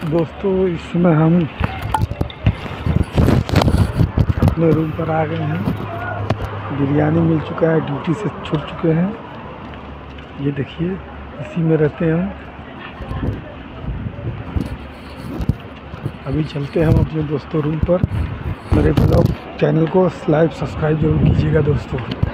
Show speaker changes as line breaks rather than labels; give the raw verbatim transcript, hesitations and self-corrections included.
दोस्तों इस समय हम अपने रूम पर आ गए हैं। बिरयानी मिल चुका है, ड्यूटी से छूट चुके हैं। ये देखिए इसी में रहते हैं हम। अभी चलते हैं हम अपने दोस्तों रूम पर। मेरे ब्लॉग चैनल को लाइक सब्सक्राइब जरूर कीजिएगा दोस्तों।